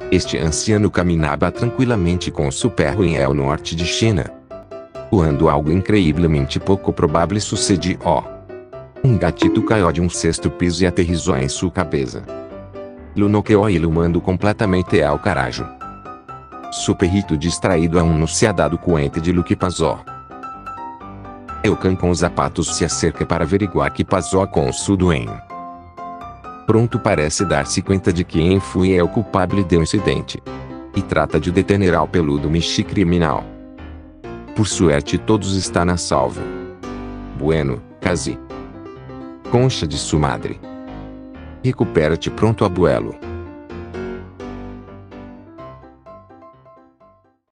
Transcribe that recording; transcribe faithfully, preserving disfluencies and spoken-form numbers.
Este anciano caminhava tranquilamente com seu perro em el norte de China, quando algo incrivelmente pouco provável sucedió. Um gatito caiu de um sexto piso e aterrissou em sua cabeça. Lo noqueou e lo mandou completamente ao carajo. Su perrito distraído aún não se ha dado cuenta de lo que passou. El cão com os zapatos se acerca para averiguar que passou com su dueño. Pronto parece dar-se conta de que quem foi é o culpável do incidente, e trata de detener ao peludo michi criminal. Por suerte todos estão a salvo. Bueno, casi. Concha de su madre. Recupera-te pronto, abuelo.